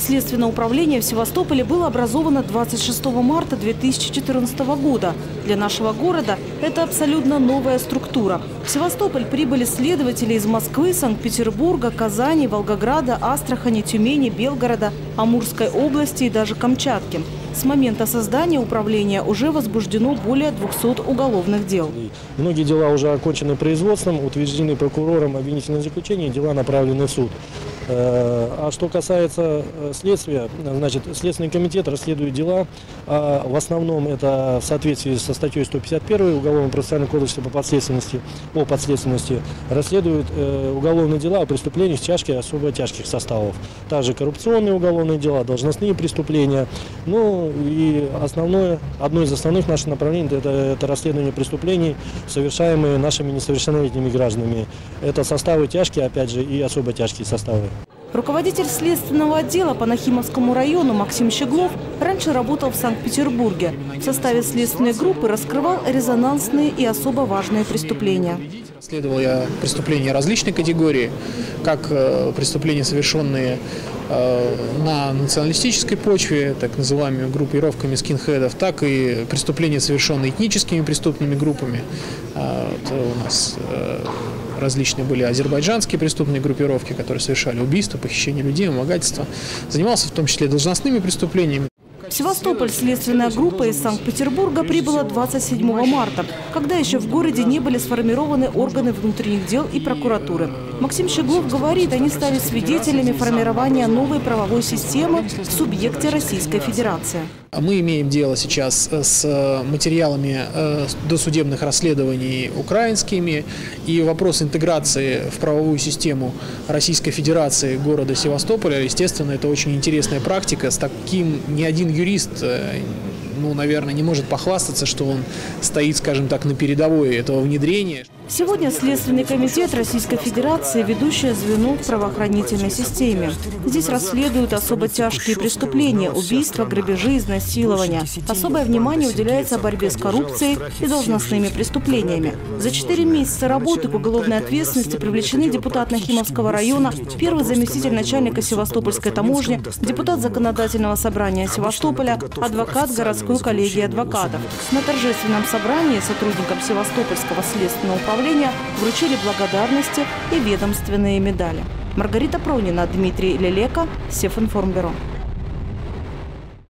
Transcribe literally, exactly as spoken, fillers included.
Следственное управление в Севастополе было образовано двадцать шестого марта две тысячи четырнадцатого года. Для нашего города это абсолютно новая структура. В Севастополь прибыли следователи из Москвы, Санкт-Петербурга, Казани, Волгограда, Астрахани, Тюмени, Белгорода, Амурской области и даже Камчатки. С момента создания управления уже возбуждено более двухсот уголовных дел. Многие дела уже окончены производством, утверждены прокурором обвинительные заключения, дела направлены в суд. А что касается следствия, значит, Следственный комитет расследует дела. А в основном это в соответствии со статьей сто пятьдесят один Уголовно-процессуального кодекса по подследственности, о подследственности, расследует уголовные дела о преступлениях тяжких и особо тяжких составов. Также коррупционные уголовные дела, должностные преступления. Ну и основное, одно из основных наших направлений это, это расследование преступлений, совершаемые нашими несовершеннолетними гражданами. Это составы тяжкие, опять же, и особо тяжкие составы. Руководитель следственного отдела по Нахимовскому району Максим Щеглов раньше работал в Санкт-Петербурге. В составе следственной группы раскрывал резонансные и особо важные преступления. Расследовал я преступления различной категории, как преступления, совершенные на националистической почве, так называемыми группировками скинхедов, так и преступления, совершенные этническими преступными группами. Это у нас различные были азербайджанские преступные группировки, которые совершали убийства, похищение людей, вымогательство. Занимался в том числе должностными преступлениями. В Севастополь следственная группа из Санкт-Петербурга прибыла двадцать седьмого марта, когда еще в городе не были сформированы органы внутренних дел и прокуратуры. Максим Щеглов говорит, они стали свидетелями формирования новой правовой системы в субъекте Российской Федерации. Мы имеем дело сейчас с материалами досудебных расследований украинскими, и вопрос интеграции в правовую систему Российской Федерации города Севастополя, естественно, это очень интересная практика. С таким ни один юрист, ну, наверное, не может похвастаться, что он стоит, скажем так, на передовой этого внедрения. Сегодня Следственный комитет Российской Федерации – ведущее звено в правоохранительной системе. Здесь расследуют особо тяжкие преступления – убийства, грабежи, изнасилования. Особое внимание уделяется борьбе с коррупцией и должностными преступлениями. За четыре месяца работы к уголовной ответственности привлечены депутат Нахимовского района, первый заместитель начальника Севастопольской таможни, депутат Законодательного собрания Севастополя, адвокат городской коллегии адвокатов. На торжественном собрании сотрудникам Севастопольского следственного управления вручили благодарности и ведомственные медали. Маргарита Пронина, Дмитрий Лелека, Севинформбюро.